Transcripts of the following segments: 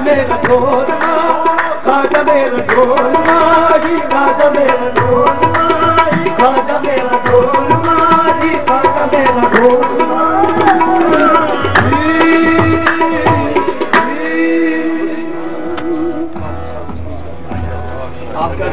मेरा ढोल खाजा मेरा ढोल माही खाजा मेरा ढोल माही खाजा मेरा ढोल माही खाजा मेरा ढोल आप क्या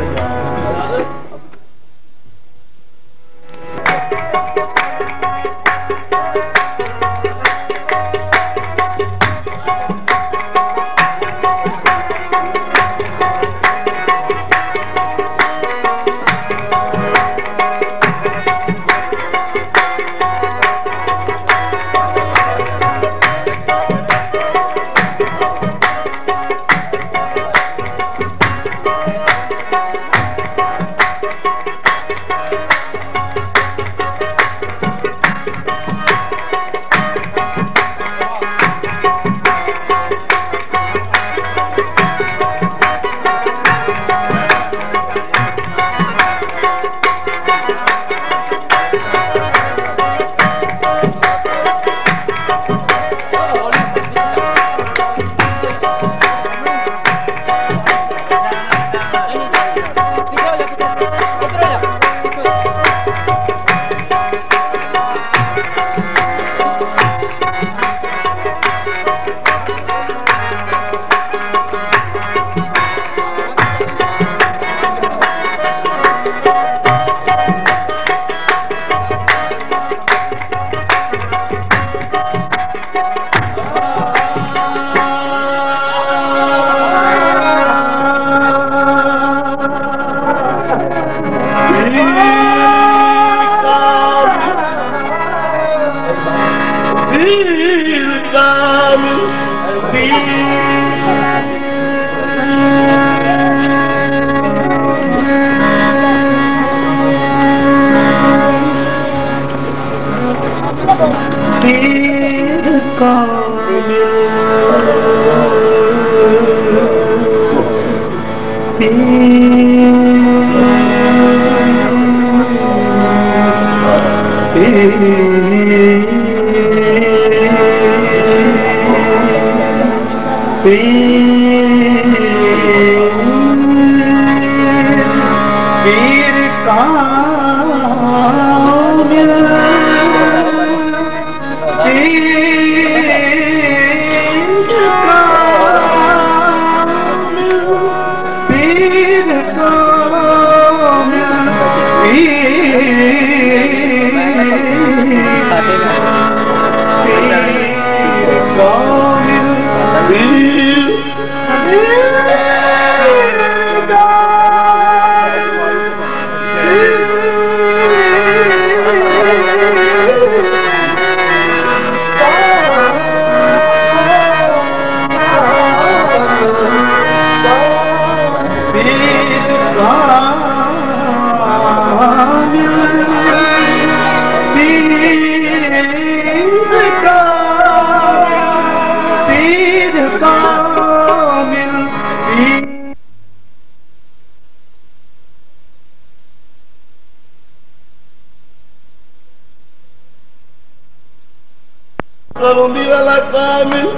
करूंगी वाला कामिल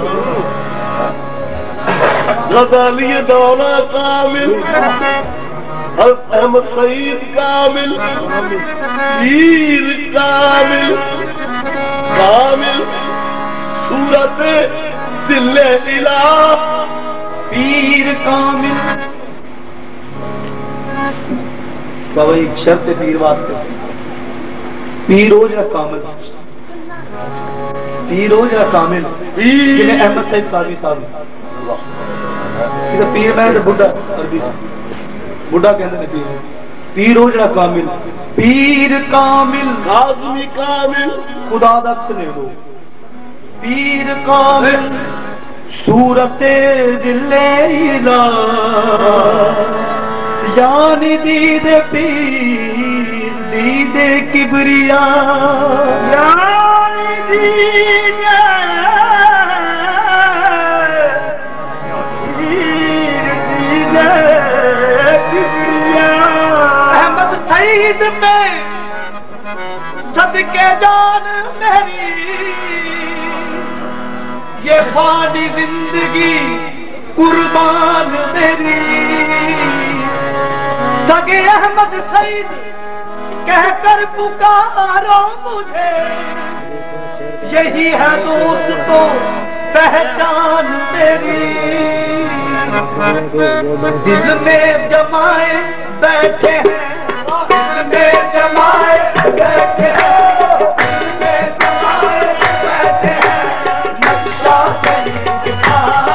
गजाली दौरा कामिल अहमद सईद कामिल पीर कामिल कामिल सूरत जिले इला पीर कामिल। बाबा एक शर्त है पीर वास्ते, पीर हो जा कामिल, पीर हो जा कामिल। जिन्हें अहमद सईद काजी साहब पीर मैं तो बुढ़ा अरबी बुढ़ा कहते पीर पीर हो जा कामिल, पीर कामिल काज़मी कामिल खुदा दक्ष ने दो पीर कामिल सूरत दिले इला यानी दीदे पीर दीदे किबरिया यानी दीदे अहमद सईद में सदके जान मेरी ये फानी जिंदगी कुर्बान मेरी सगे अहमद सईद कहकर पुकारो मुझे, यही है दोस्तों पहचान मेरी। दिल में जमाए बैठे हैं, दिल में जमाए बैठे हैं, दिल में जमाए बैठे हैं नक्शा सईद का।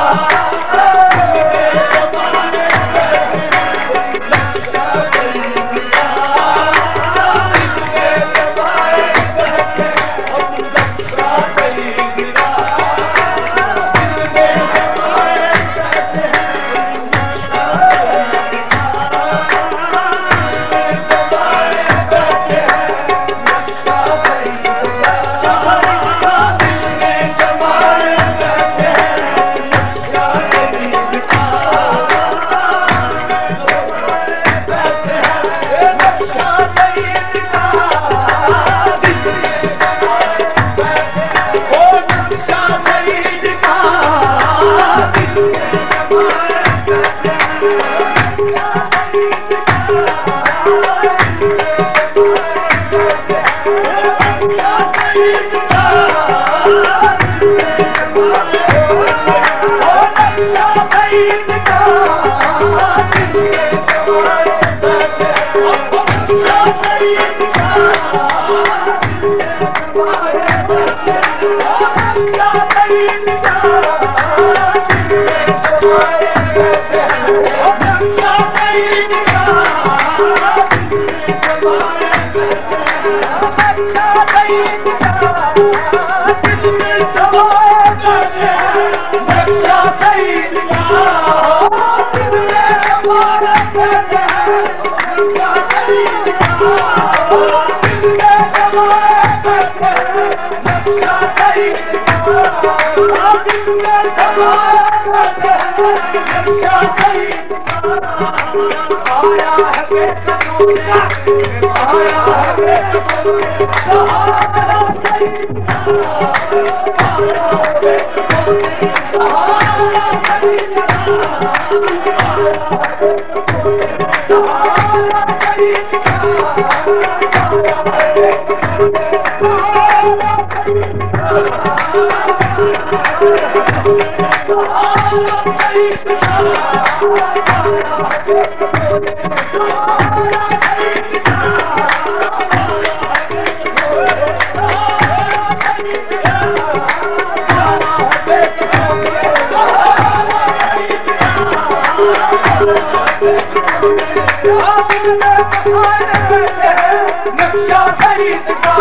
नक्शा सईद का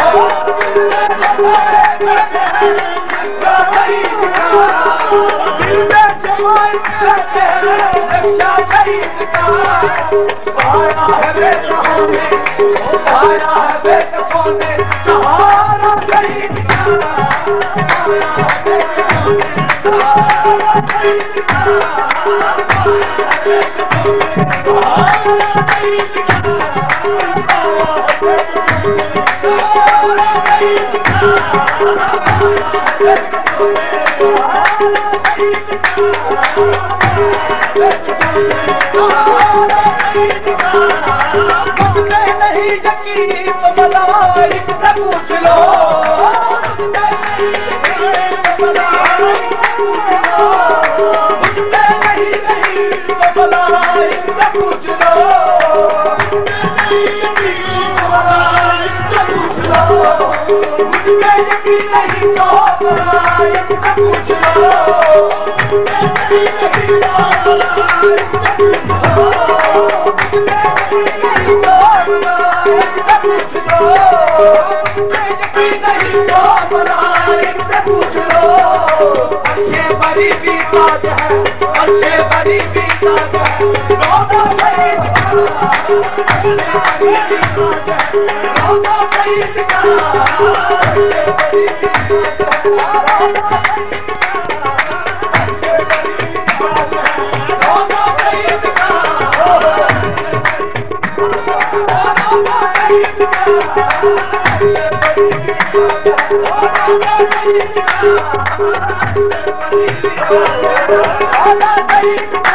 दिल में जमाए बैठे हैं नक्शा सईद का। आया है बेसहारे, आया है बेकसोने सहारा सईद का। आया है बेकसोने सहारा सईद का। सहारा सईद का। मुझमें नहीं यकीन तो मलाइक से पूछ लो, मुझमें नहीं यकीन तो मलाइक से पूछ लो। मुझमें यकीन नहीं तो मलाइक से पूछ लो। अर्शे बड़ी भी ताज है, अर्शे बड़ी भी ताज है, रोज़ा सईद का। रोज़ा सईद का। अर्शे बड़ी भी ताज है, रोज़ा सईद का। अर्शे बड़ी भी ताज है, रोज़ा सईद का। रोज़ा सईद का। Oh, रोजा सईद का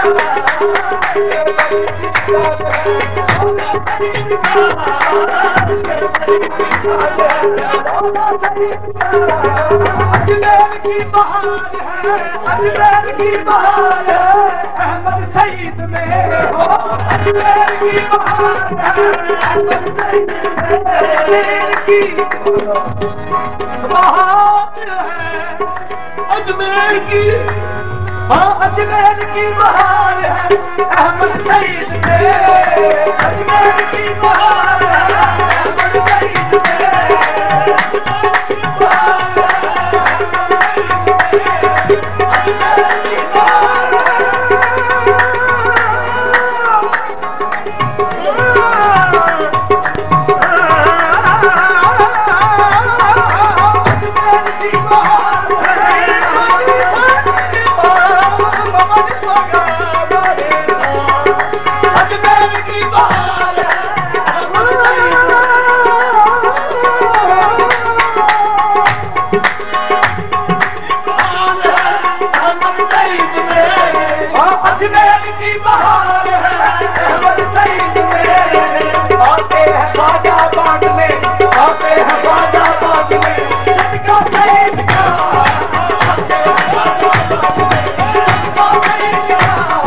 अजमेर की बहार है, अजमेर की बहार है, अहमद सईद में हो। अजमेर की बहार है, अहमद सईद में अजमेर की बहार है, अजमेर की हाँ अजमेर की बहार है, अहमद सईद में अजमेर की बहार है, अहमद सईद में अजमेर की बहार है, अहमद सईद में आते हैं बाजा बांटने, आते हैं बाजा बांटने, सदका सईद का आते हैं बाजा बांटने, सदका सईद का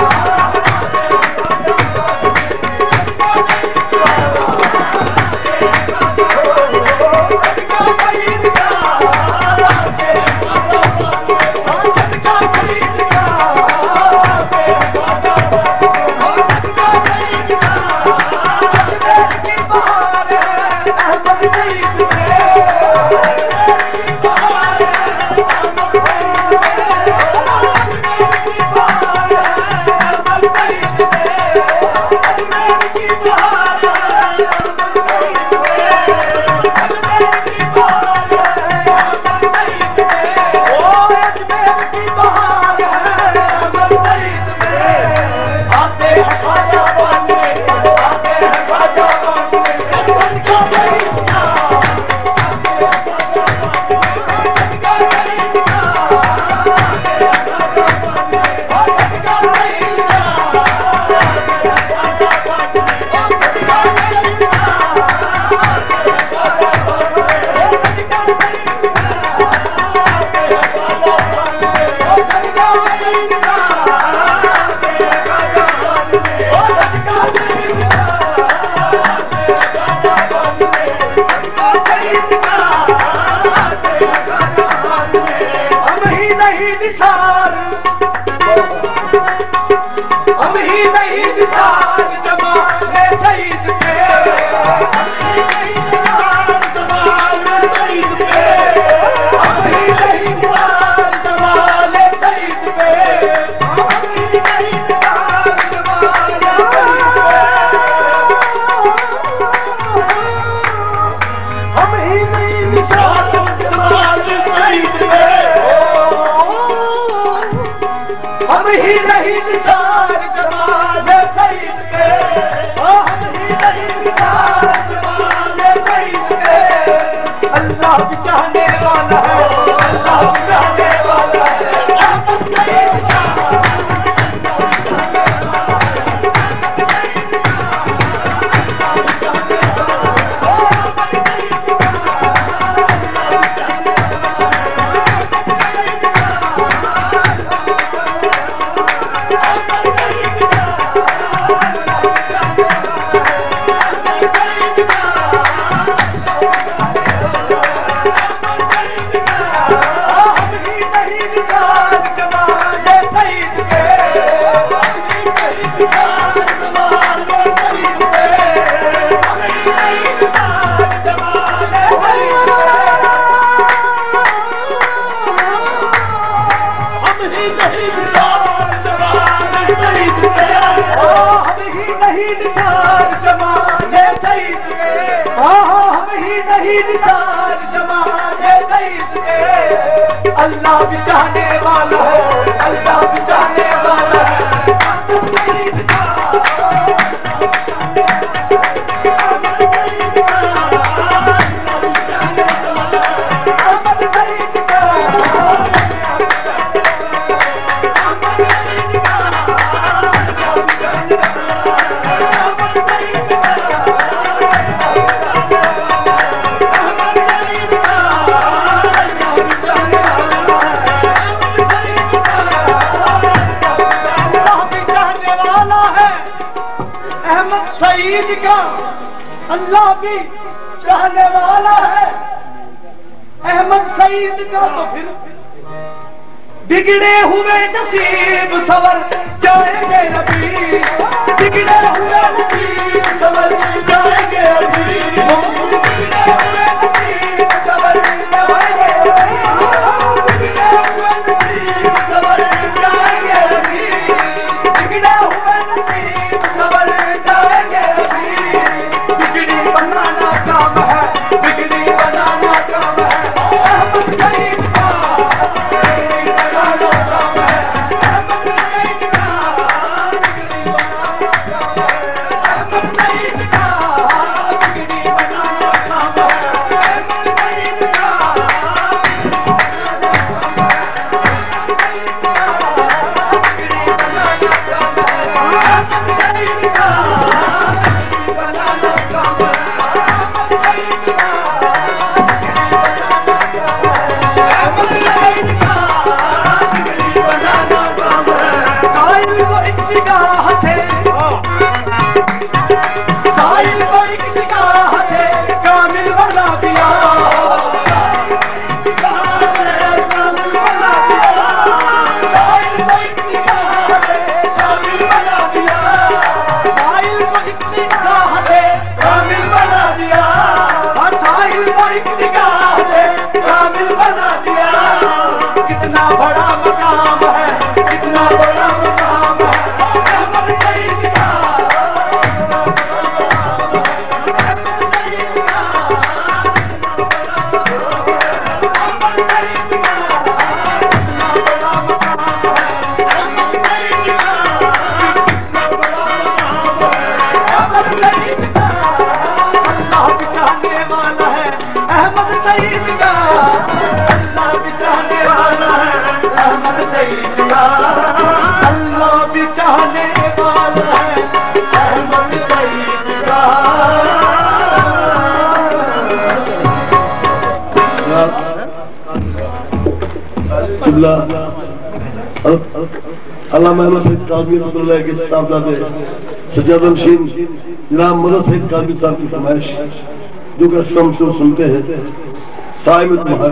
हम ही नहीं निसार जमाने सईद के, हम ही नहीं निसार जमाने सईद के, हम ही नहीं निसार जमाने सईद के, हम ही नहीं निसार जमाने सईद के, हम ही नहीं निसार जमाने सईद के, हम ही नहीं निसार जमाने सईद के। अल्लाह भी चाहने वाला है, अल्लाह भी चाहने वाला है, अहमद सईद का अल्लाह भी चाहने वाला है, अल्लाह भी चाहने वाला है, सईद का अहमद सईद का सईद का अल्लाह भी चाहने वाला है। अहमद सईद का तो फिर बिगड़े हुए नसीब सवर जाएंगे अभी, बिगड़े हुए नसीब सवर जाएंगे अभी, बिगड़े हुए नसीब सवर जाएंगे अभी, बिगड़े हुए नसीब सवर जाएंगे अभी, बिगड़े हुए नसीब सवर जाएंगे अभी। बिगड़ी बनाना काम है, बिगड़ी बनाना काम है, अहमद सईद का कितना बड़ा मकाम है, कितना बड़ा मकाम है अहमद सईद का, अहमद सईद का, अहमद सईद का कितना बड़ा मकाम है, अहमद सईद का कितना बड़ा मकाम है, अहमद सईद का अल्लाह भी चाहने वाला है, अहमद सईद का अल्लाह भी चाहने वाला है, अहमद सईद का अल्लाह भी चाहने वाला है, अहमद सईद का। अल्लामा अहमद सईद काज़मी रहमतुल्लाह के साहबजादे सज्जादुल-शीन जनाब मदद सईद काज़मी साहब की फरमाइश जो कि हम सुनते हैं साहिब तुम्हारे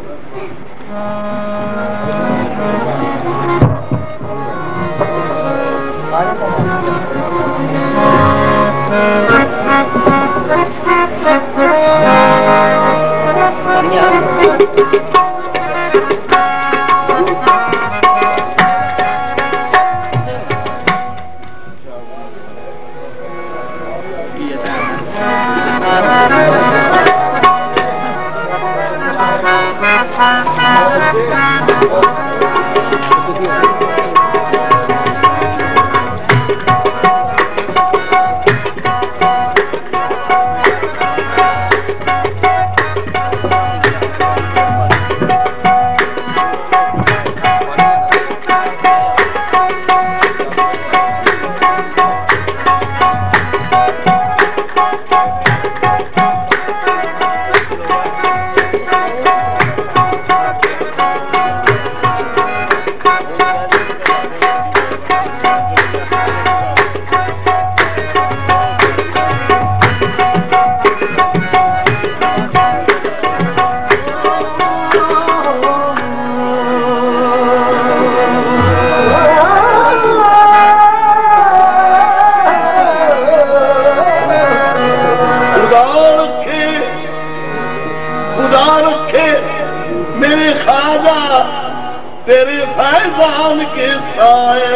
तेरे फैजान के साए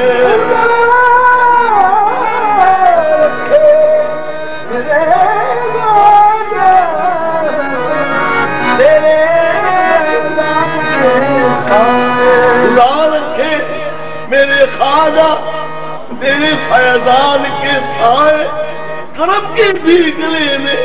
रखे मेरे ख्वाजा तेरे फैजान के साए करम के भी गले में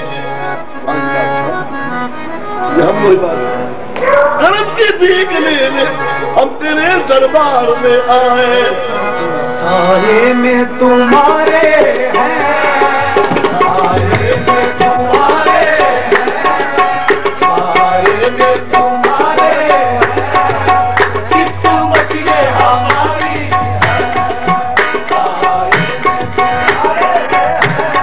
करम के भीग लेने हम तेरे दरबार में आए। साए में तुम्हारे हैं, साए में तुम्हारे हैं, साए में तुम्हारे हैं, किस्मत ये हमारी है, साए में तुम्हारे हैं,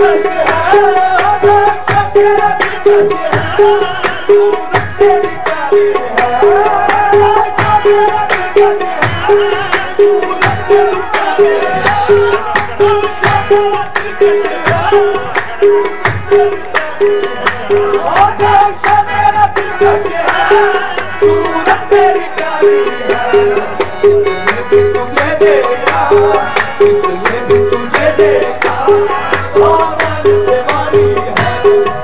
दिवस है नक्शा तेरा दिवस है सूरत तेरी प्यारी है नक्शा तेरा दिवस है सूरत तेरी प्यारी है नक्शा तेरा दिवस है नक्शा तेरा दिवस है सूरत तेरी प्यारी है इसने भी तुझे देखा इसने भी तुझे देखा सोमन से वाली है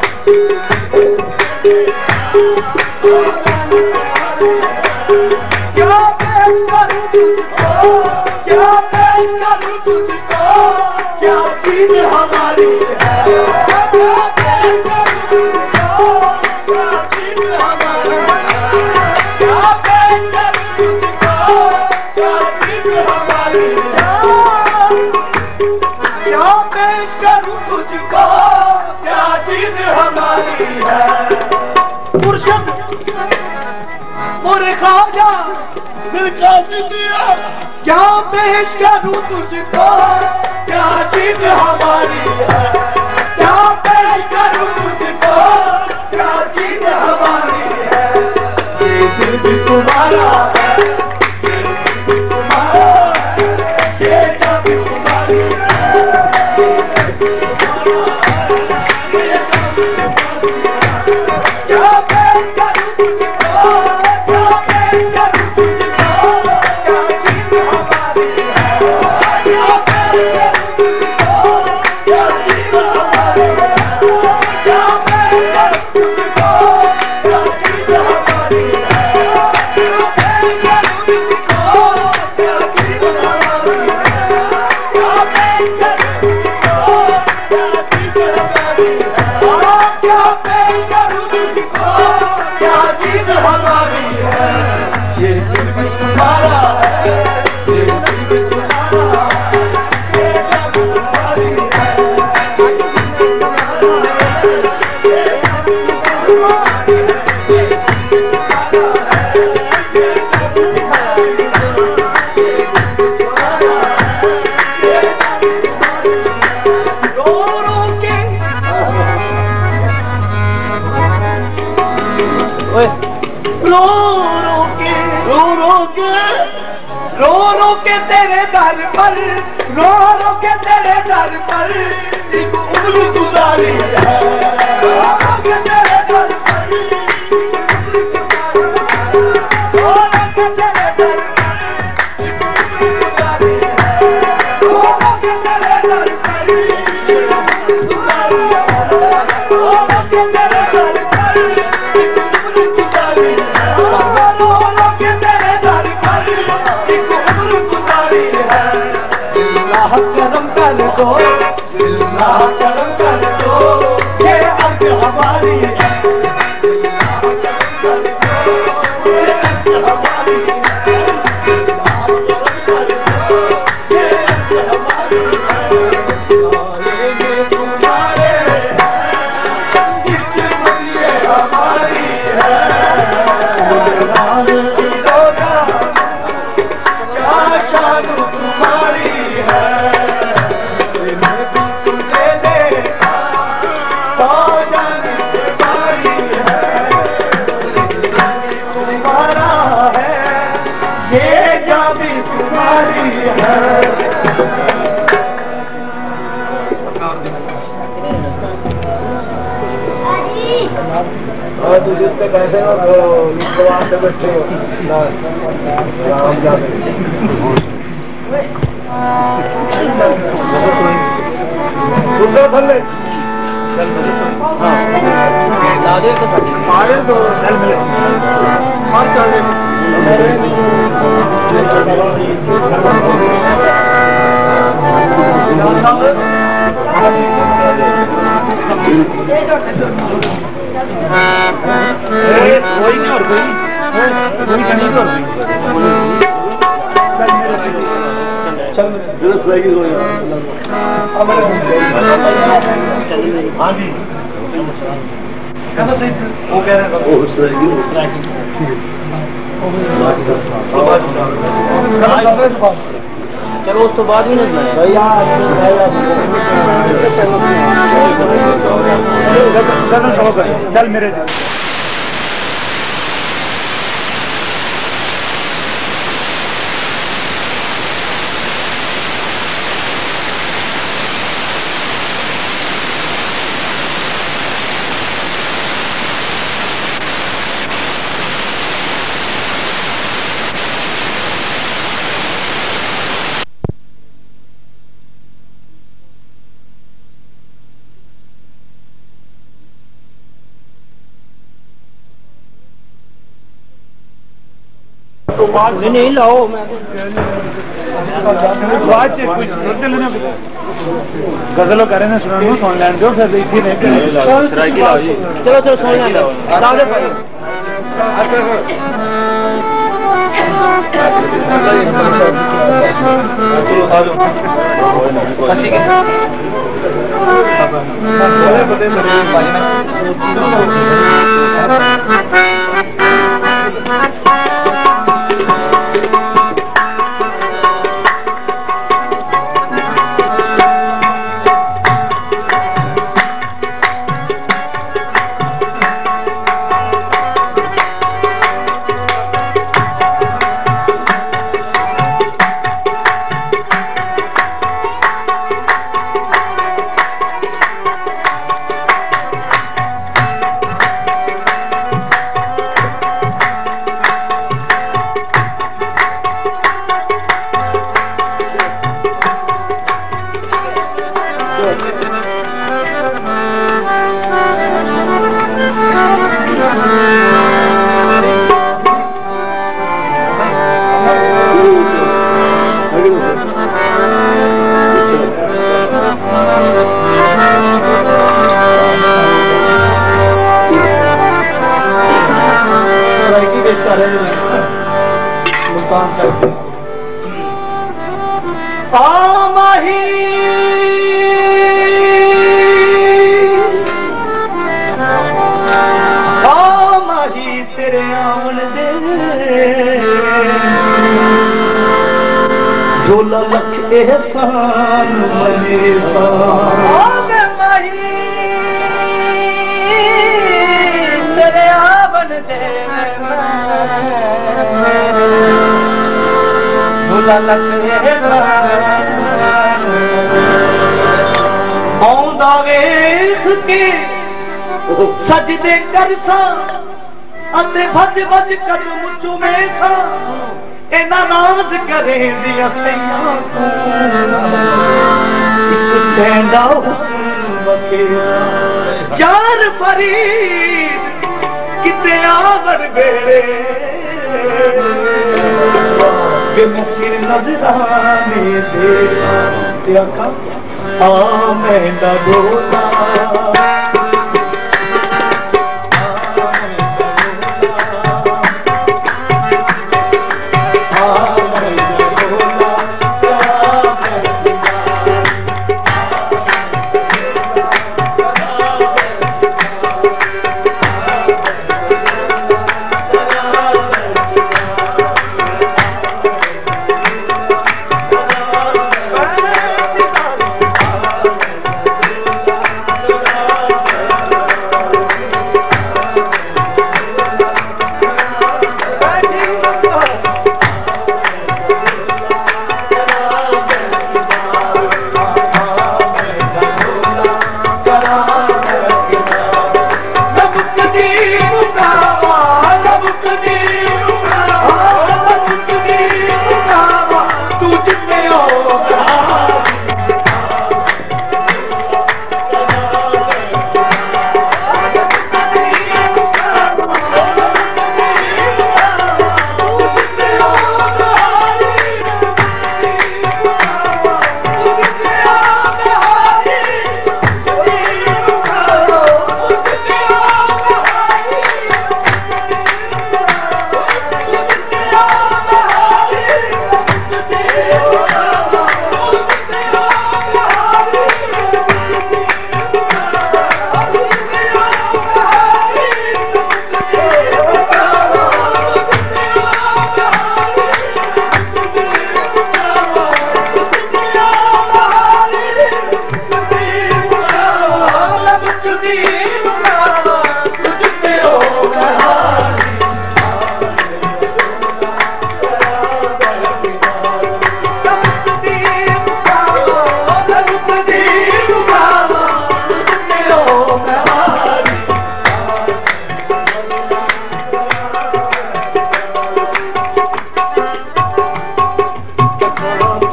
क्या पेश करूं तुझको क्या पेश करूं तुझको क्या चीज हमारी है क्या पेश करूं तुझको क्या चीज हमारी है क्या पेश करूं तुझको क्या चीज हमारी है क्या पेश करूं तुझको क्या चीज हमारी है मुर्शिद मोरे ख्वाजा दिल का दिया क्या पेश करूं तुझको क्या चीज हमारी है क्या पेश करूं तुझको क्या चीज हमारी है ये दिल भी तुम्हारा है ये दिल भी तुम्हारा है ये जब भी तुम्हारी है ये दिल भी तुम्हारा है ये जब भी तुम्हारी है क्या पेश करूं तुझको क्या पेश करूं तुझको क्या चीज हमारी है क्या पेश करूं तुझको क्या चीज हमारी है क्या पेश करूं तुझको क्या चीज हमारी है क्या पेश करूं तुझको क्या चीज हमारी है क्या पेश करूं तुझको क्या चीज हमारी है क्या पेश करूं तुझको क्या चीज हमारी है ये दिल भी तुम्हारा है ये दिल भी तुम्हारा है ये जब तुम्हारी है ये जब तुम्हारी है ये तुम्हारा है ये जब तुम्हारी है ये तुम्हारा है ये जब तुम्हारी है रो रो के रो रो के रो रो के रो रो के तेरे दर पर रो रो के तेरे दर पर एक उम्र गुजारी है रो रो के तेरे दर पर रो रो के तेरे दर पर एक उम्र गुजारी है रो रो के तेरे दर पर एक उम्र गुजारी है रो रो के तेरे दर पर एक उम्र गुजारी है रो रो के तेरे दर पर एक उम्र गुजारी है अल्लाह करम कर दो अल्लाह करम कर दो ये अर्ज हमारी है अल्लाह करम कर दो ये अर्ज हमारी है अल्लाह करम कर दो ये अर्ज हमारी है सारे में तुम्हारे हैं किस्मत ये हमारी है क्या शान तुम्हारी है इसने भी तुझे देखा सौ जान से बारी है तुम्हारा है ये जा भी तुम्हारी है और तुझे तो कैसे हो भगवान से बैठे हो राम जाते सुंदर थल्ले मारे तो चल मिले और चल कोई नहीं और कोई नहीं चल मेरे स्वैगी हो यार हाँ जी कैसा सही वो कह रहे हैं वो स्वैगी चलो उस तो बाद भी नहीं चल मेरे नहीं लाओ गजलों करें ना सुना सुन लैंड दो फिर इसी नहीं चलो चलो सुन लेंगे तेरे आवन दे झोला लख एहसान मने तेरे आवन दे झोला लख एहसान आउंदा वेख के सजदे करसा अते भज भज कदम चुमे सा इना नाज करे दिया सैया कहंदा हुस्न बखेसा यार फरीद किते आवर बेड़े मैं सिर नजराने देसा त्या का आ मैं डोला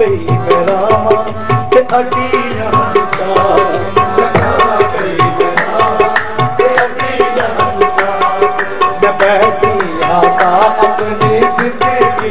गई मेरा ते अटी मैं बैठी आता अपनी जिंदगी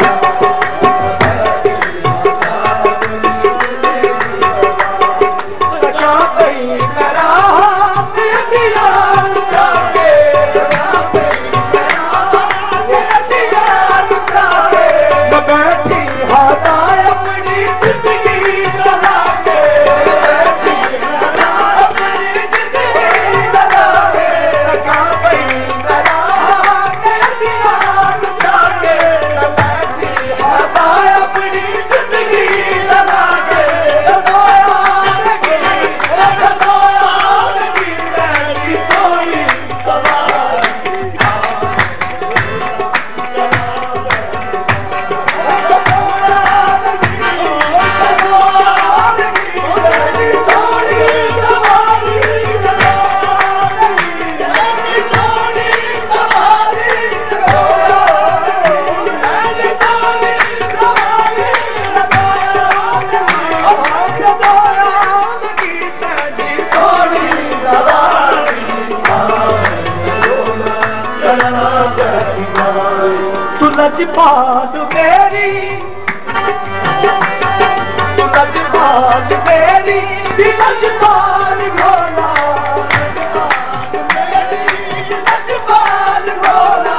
लजपाल मेरी लजपाल मेरी लजपाल भोला लजपाल भोला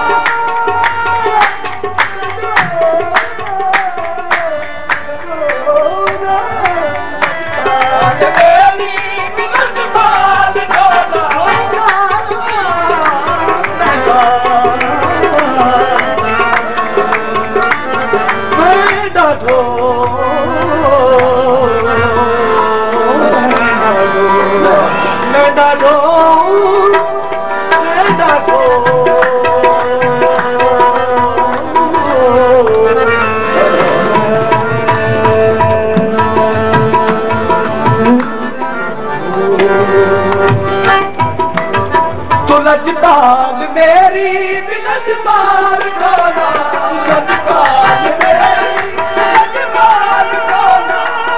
लजपाल मेरी लजपाल भोला लजपाल मेरी लजपाल भोला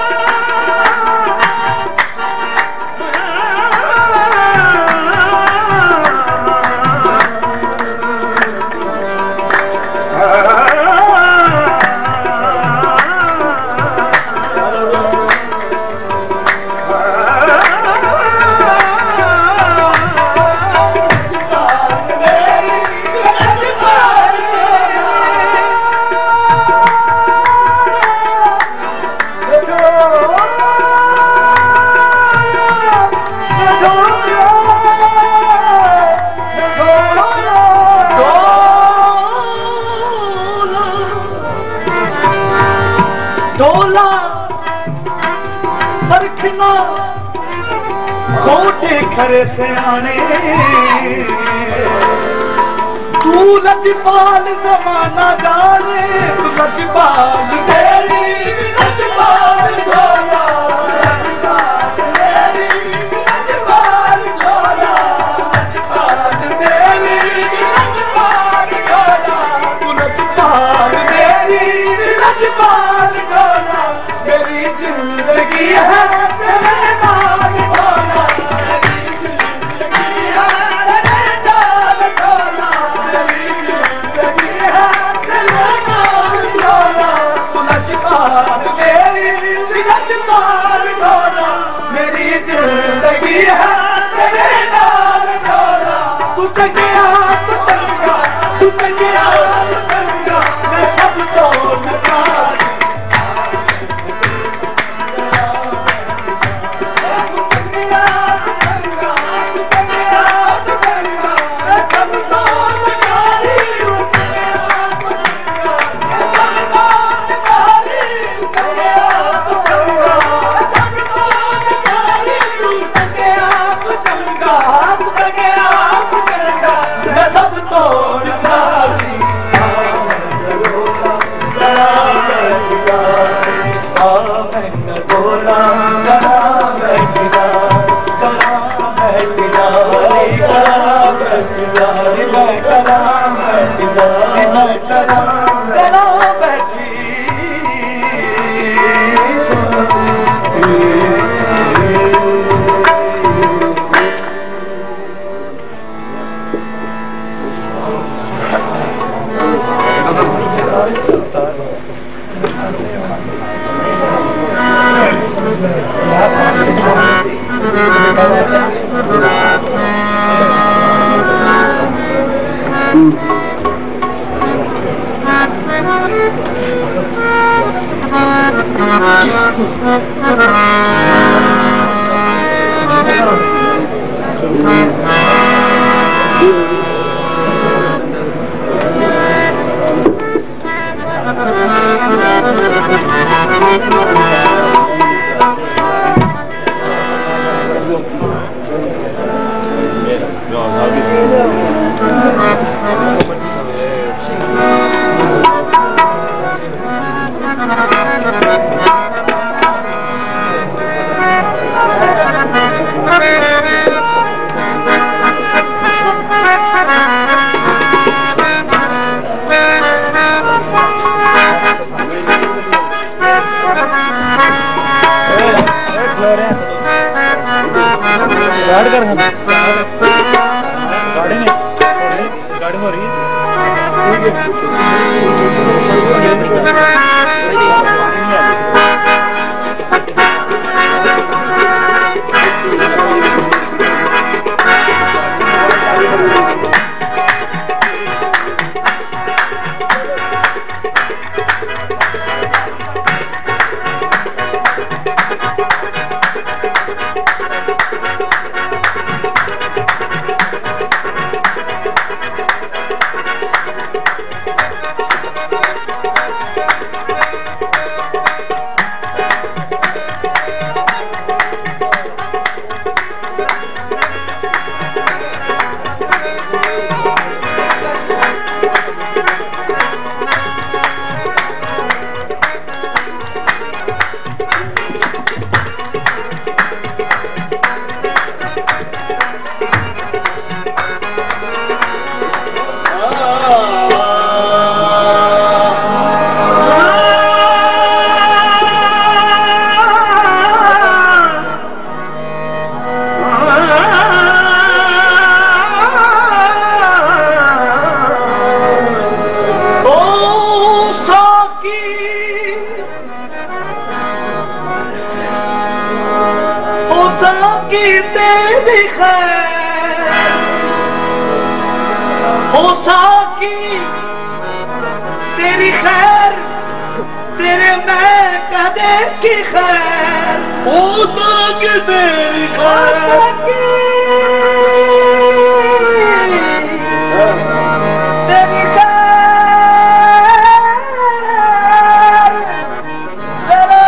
डोला परखना खोटे खरे से आने तू लजपाल जमाना जाने तू लजपाल मेरी लजपाल भोला लजपाल मेरी लजपाल भोला लजपाल मेरी लजपाल भोला तू लजपाल मेरी लजपाल भोला मेरी जिंदगी है तेरे नाम भोला मेरी जिंदगी है तेरे नाम भोला मेरी जिंदगी है तेरे नाम भोला तू लजपाल मेरी लजपाल भोला मेरी जिंदगी है तेरे नाम भोला तू चंगा तू चंगा तू चंगा तू चंगा मैं सब तो नकार स्टार्ट कर गाड़ी में गाड़ी हो रही है। तेरी खैर तेरे मैं कदे की खैर हो सके तेरी खैर तेरी खैर तेरे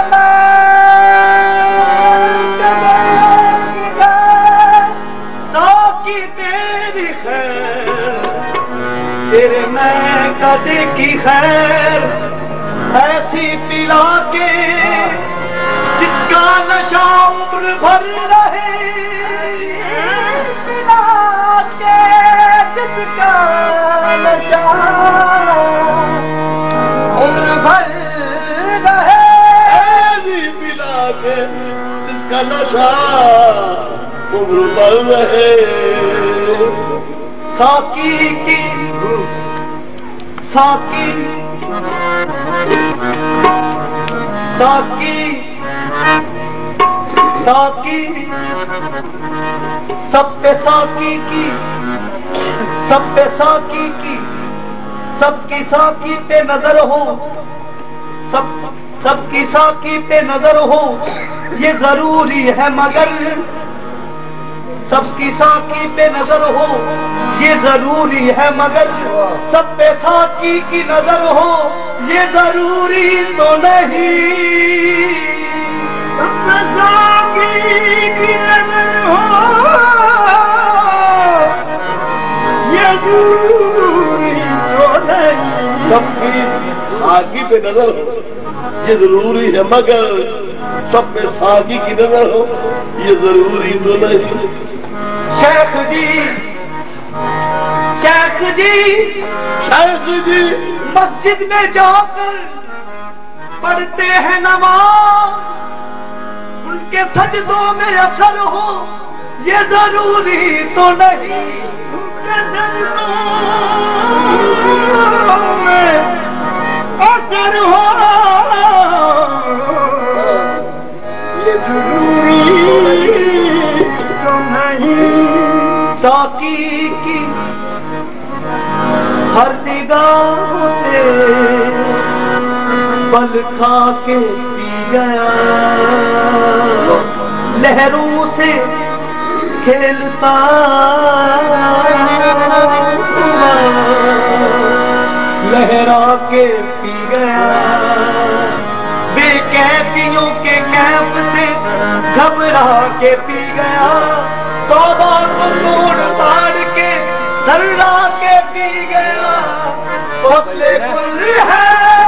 मैं साकी तेरी खैर तेरे मैं कदे की खैर ऐसी पिला के जिसका नशा उम्र भर रहे पिला के जिसका नशा उम्र भर रहे ऐसी पिला के जिसका नशा उम्र भर रहे साकी की साकी साकी साकी सब पे साकी की सब पे साकी की सबकी साकी पे नजर हो सबकी साकी पे नजर हो ये जरूरी है मगर सबकी साकी पे नजर हो ये जरूरी है मगर सब पे साकी की नजर हो ये जरूरी तो नहीं सब पे साकी की नजर हो ये जरूरी तो नहीं सबकी साकी पे नजर हो ये जरूरी है मगर सब पे साकी की नजर हो ये जरूरी तो नहीं। शेख जी शेख जी शेख जी मस्जिद में जाकर पढ़ते हैं नमाज उनके सजदों में असर हो ये जरूरी तो नहीं उनके सजदों हर निगाह से बल खा के पी गया, लहरों से खेलता लहरा के पी गया, बेकैफियों के कैफ से घबरा के पी गया, तौबा को तोड़ ताड़ के धर्रा के पी गया, हौसले कुल है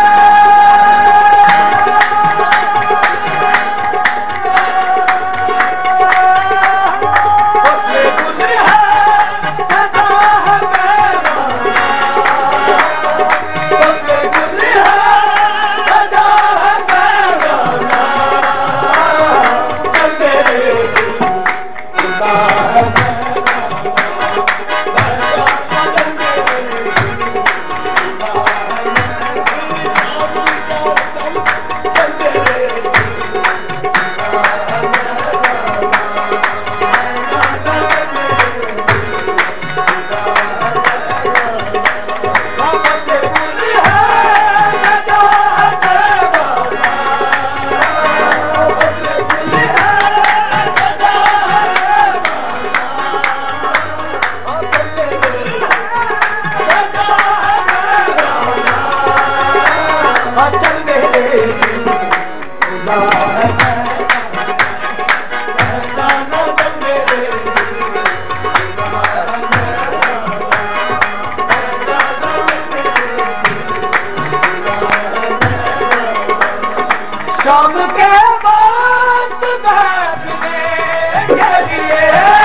शाम के बाद बैठने के लिए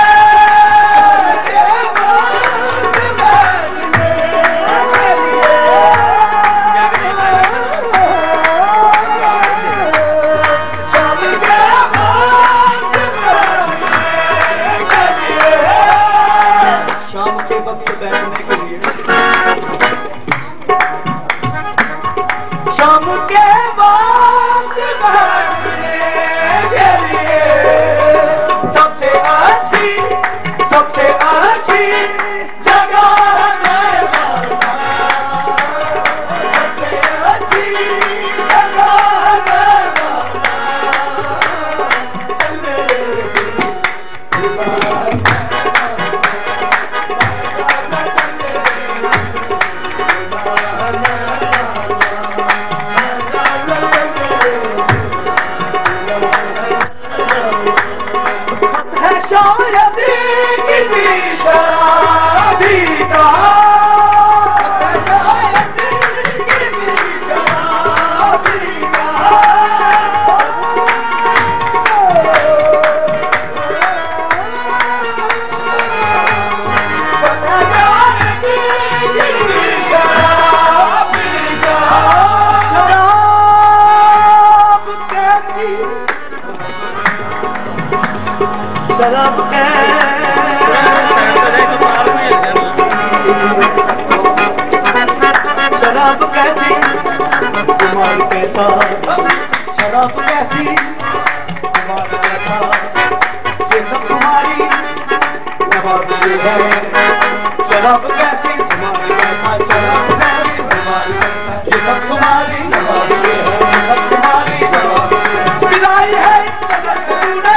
शाम के वक्त बैठने के लिए शाम के बाद सबसे अच्छी जगह है, सबसे अच्छी जगह शायद किसी शराबी का, शायद किसी शराबी का, शायद किसी शराबी का, शराब कैसी शराब शराब कैसी तुम्हारी कैसा, शराब कैसी तुम्हारी कैसा, ये सब तुम्हारी नवाज़ी है, शराब कैसी तुम्हारी कैसा, शराब कैसी तुम्हारी कैसा, ये सब तुम्हारी नवाज़ी है, ये सब तुम्हारी नवाज़ी है, विदाई है इस नज़र से तूने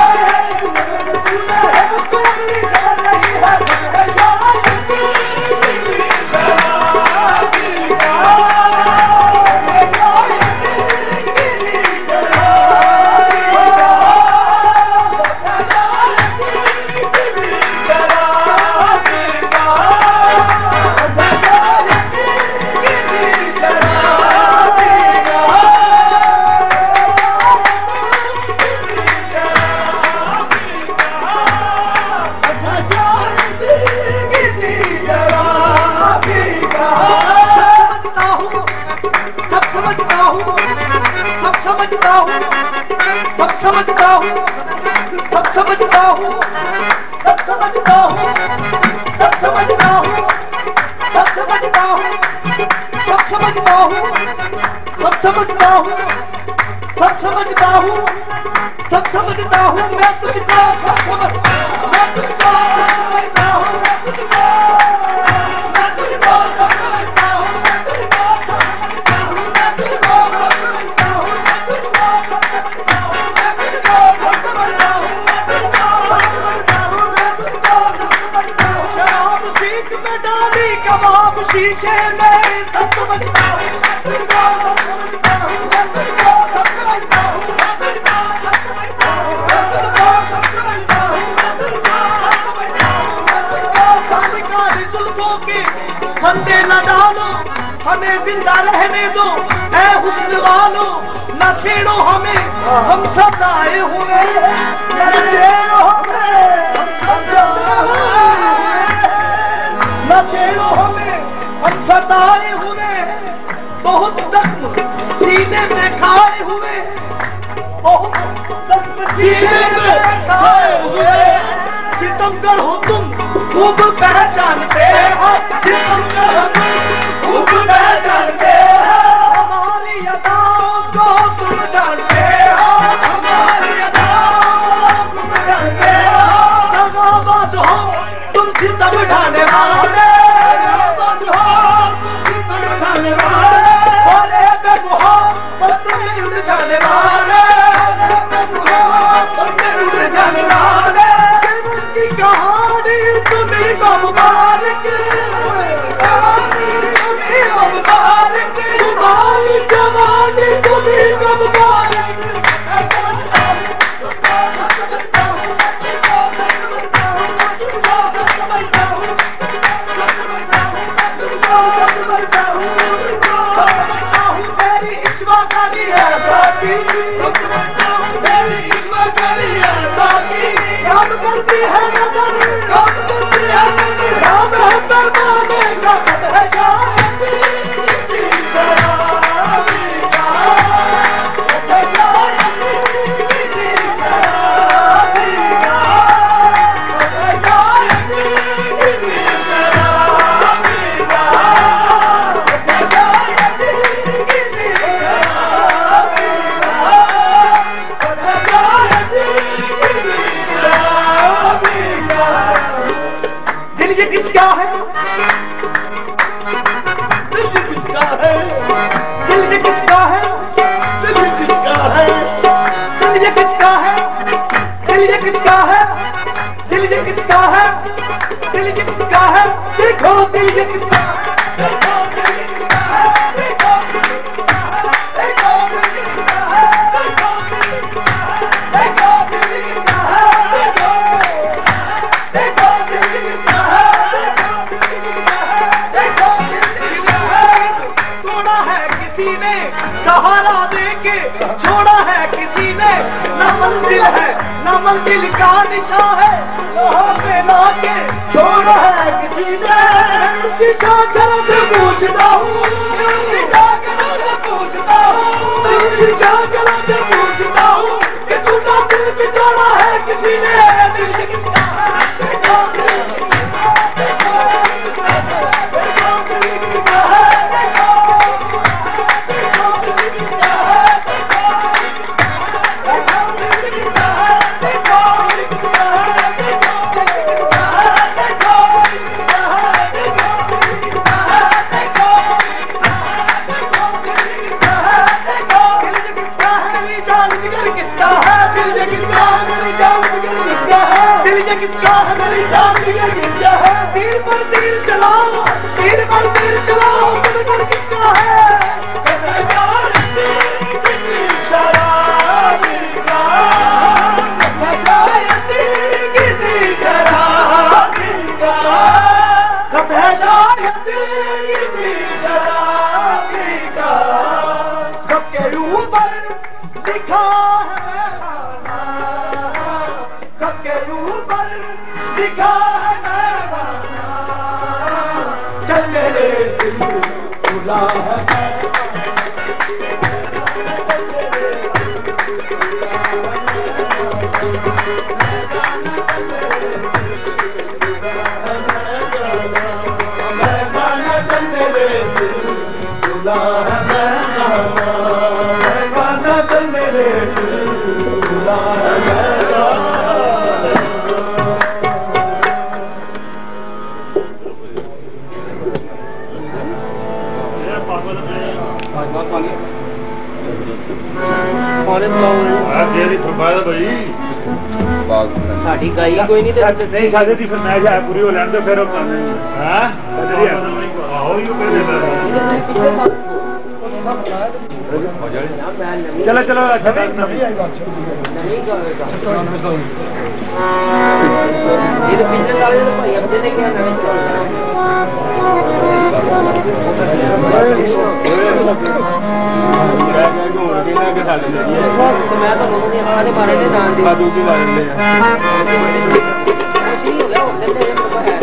समझता हूँ, सब समझता हूँ, सब समझता हूँ, सब समझता हूँ, सब समझता हूँ, सब समझता हूँ, सब समझता हूँ, सब समझता हूँ, सब समझता हूँ, सब समझता हूँ, मैं तुझको सब समझता हूँ, मैं तुझको समझता हूँ, मैं तुझको सब शीशे में सब समझता हूँ फंदे न डालो हमें जिंदा रहने दो ऐ हुस्न वालो न छेड़ो हमें हम सताए हुए न छेड़ो हमें न छेड़ो हमें हम सताए हुए बहुत जख्म सीने में खाए हुए बहुत जख्म सीने में खाए हुए सितमगर हो तुम खूब पहचानते हो सितमगर हो तुम खूब पहचानते हो हमारी अदाओं को तुम जानते हो हमारी अदाओं को तुम जानते हो दगाबाज हो तुम सितम ढाने वाले दगाबाज हो तुम सितम ढाने वाले भोले बेगुहा पर तुम उड़ जाने वाले तुम उड़ जाने वाले की कहानी तुम्हें को मुबारक कहानी तुम्हें को मुबारक तुम्हारी जवानी तुम्हें को मुबारक मेरी ईश्वर करी है साथी मेरी ईश्वर करी है साथी काम करती है नजर काम करती है नजर राम है परमाने का खत है शायद किसी शराबी का खत है शायद किसी शराबी का खत है शायद किसी शराबी का खत है शायद किसी शराबी का खत है शायद दिल ये किसका है दिल ये किसका है दिल ये किसका है दिल ये किसका है दिल ये किसका है दिल ये किसका है दिल ये किसका है दिल ये किसका है देखो दिल ये किसका है देखो दिल ये किसका है देखो दिल ये किसका है देखो दिल ये किसका है देखो दिल ये किसका है देखो दिल ये किसका है देखो दिल ये किसका है तोड़ा है किसी ने सहारा देके छोड़ा है किसी ने न मंजिल है न मंजिल का निशा है वहाँ पे लाके छोड़ा है किसी ने शीशा घर से पूछता हूँ शीशा घर से पूछता हूँ शीशा घर से पूछता हूँ कि टूटा दिल बिछोड़ा है किसी ने दिल किसका है देखो दिल किसका है मेरी जान जिगर किसका है तीर पर तीर चलाओ तीर पर तीर चलाओ दिलबर किसका है शराबी का शायद किसी शराबी का कब है शायद किसी शराबी का सबके ऊपर लिखा है सबके ऊपर लिखा है मैदाना चल मेरे दिल खुला है मैदाना चल मेरे दिल खुला है मैदाना चल मेरे दिल खुला है साड़ी गाई कोई नहीं नहीं साढ़े की फरमाइश है पूरी हो लैंड फिर हां चलो चलो अच्छा ये तो पिछले साल तो भाई अब देने क्या नवे तो मैं तो लोगों ने हमारे बारे में जान दिया बाजू की बारे में हो गया वो लेते हैं तो है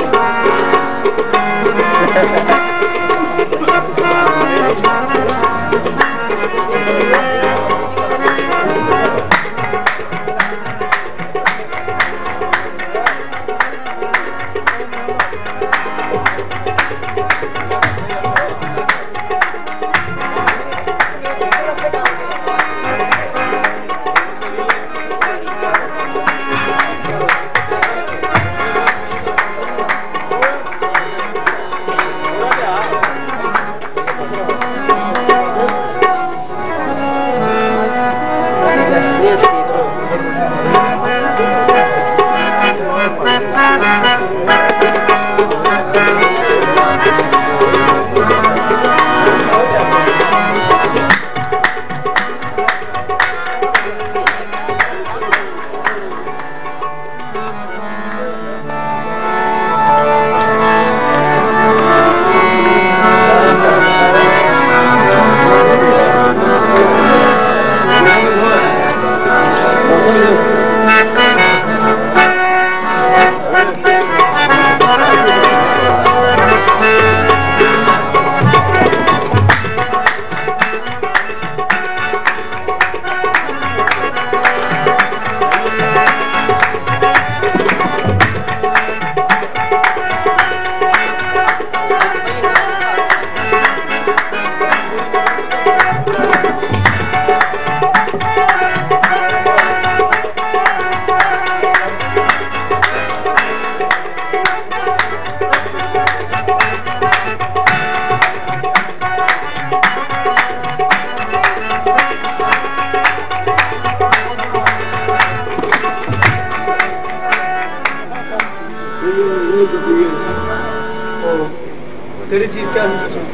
तेरी चीज क्या है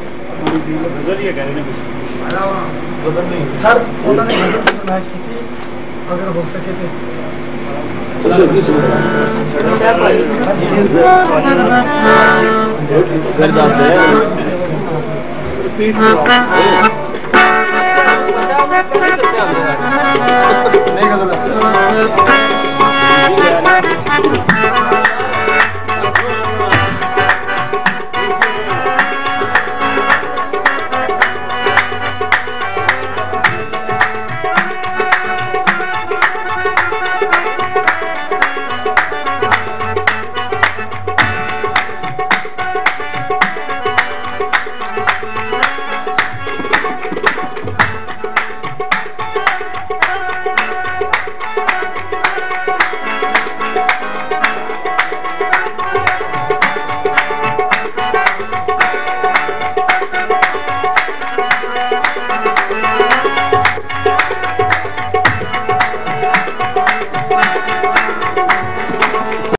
सर उन्होंने मैच की थी अगर हो सके तो घर जाते हैं नहीं